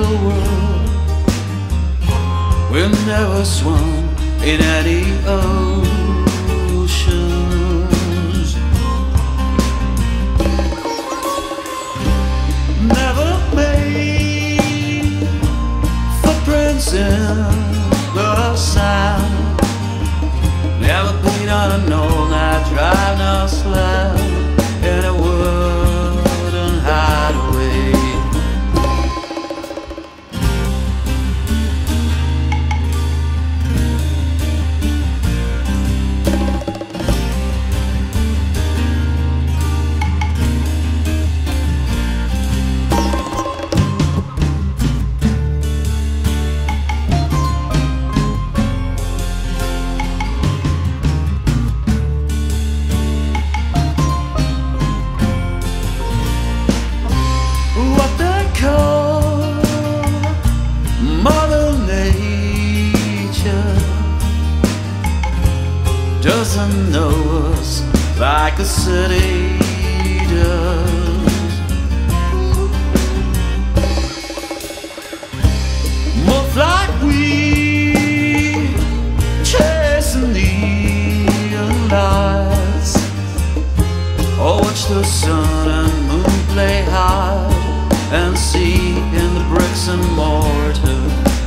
the world. We never swum in any oceans, never made footprints in the sand, never been on an all-night drive, no slept in a wooden hideaway. Doesn't know us like the city does. Moth like we chasing neon lights, or watch the sun and moon play hide and see in the bricks and mortar.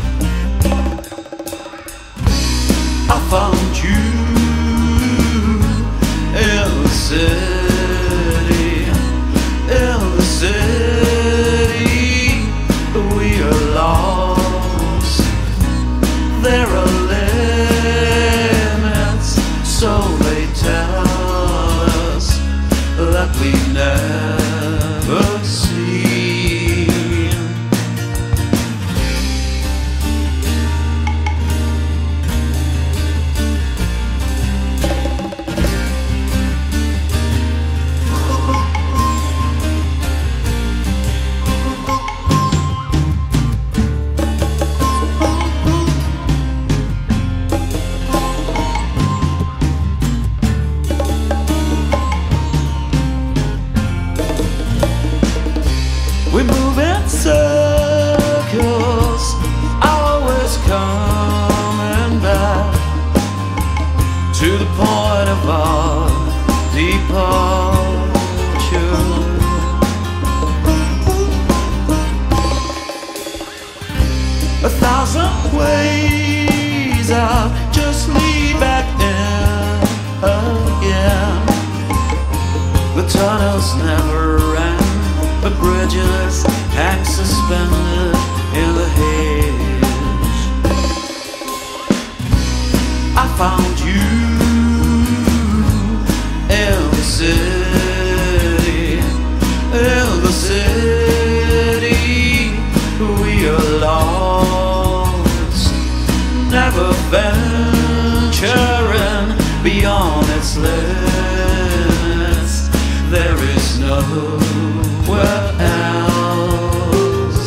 I found you in the city, in the city, we are lost. There are limits, so they tell us that we never see. We move in circles, always coming back to the point of our departure. A thousand ways out, just lead back in again. The tunnels never ran, but bridges hang suspended in the haze. I found you in the city, in the city, we are lost, never venturing beyond its limits. There is nowhere else.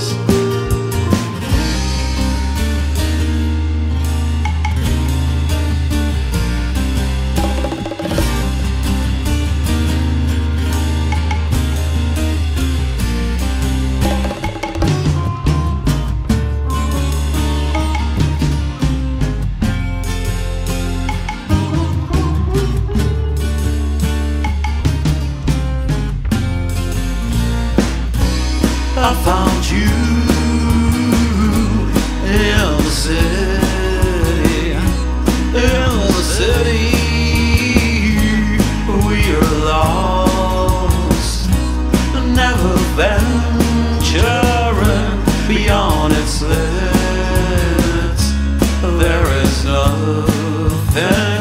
I found you in the city, in the city, we are lost, never venturing beyond its limits. There is nothing